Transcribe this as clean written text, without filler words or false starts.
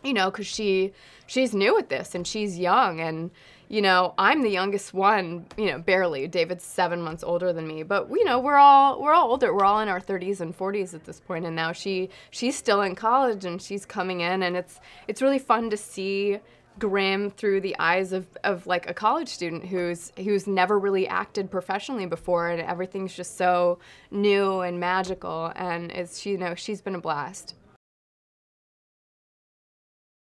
you know, because she's new at this and she's young, and you know, I'm the youngest one, you know, barely. David's 7 months older than me, but you know, we're all older. We're all in our 30s and 40s at this point, and now she's still in college and she's coming in, and it's really fun to see Grimm through the eyes of like a college student who's never really acted professionally before, and everything's just so new and magical, and you know, she's been a blast.